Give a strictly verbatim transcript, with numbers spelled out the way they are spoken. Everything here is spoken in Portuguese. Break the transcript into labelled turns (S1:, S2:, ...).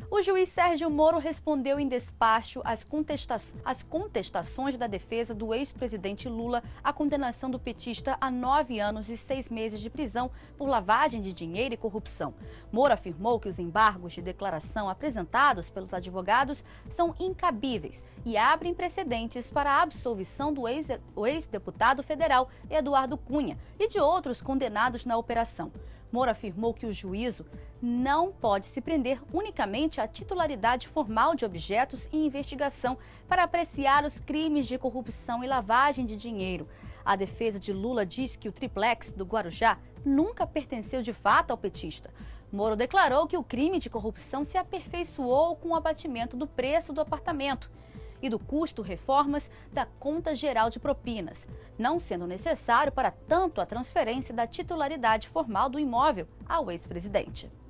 S1: O juiz Sérgio Moro respondeu em despacho às, contesta às contestações da defesa do ex-presidente Lula à condenação do petista a nove anos e seis meses de prisão por lavagem de dinheiro e corrupção. Moro afirmou que os embargos de declaração apresentados pelos advogados são incabíveis e abrem precedentes para a absolvição do ex-deputado federal Eduardo Cunha e de outros condenados na operação. Moro afirmou que o juízo não pode se prender unicamente à titularidade formal de objetos em investigação para apreciar os crimes de corrupção e lavagem de dinheiro. A defesa de Lula diz que o triplex do Guarujá nunca pertenceu de fato ao petista. Moro declarou que o crime de corrupção se aperfeiçoou com o abatimento do preço do apartamento e do custo reformas da Conta Geral de Propinas, não sendo necessário para tanto a transferência da titularidade formal do imóvel ao ex-presidente.